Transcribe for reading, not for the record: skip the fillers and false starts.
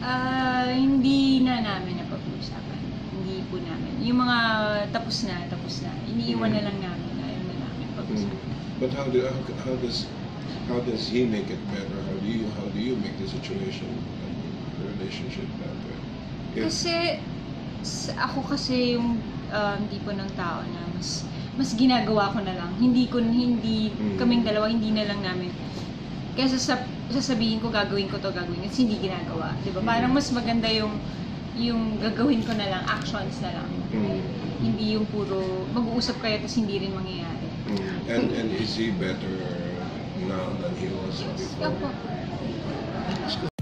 Hindi na namin napag-uusapan. Hindi po namin. Yung mga tapos na. Iniiwan na lang namin na yun na namin pag-usapan. But how does he make it better? How do you make the situation, the relationship better? Kasi ako kasi yung tipo ng tao na mas ginagawa ko na lang. Hindi kaming dalawa, hindi na lang namin. Kaysa sasabihin ko gagawin ko kasi hindi ginagawa, 'di ba? Parang mas maganda yung gagawin ko na lang, actions na lang. Hindi yung puro mag-uusap kayo tapos hindi rin mangyayari. And is he better now than he was before? Opo.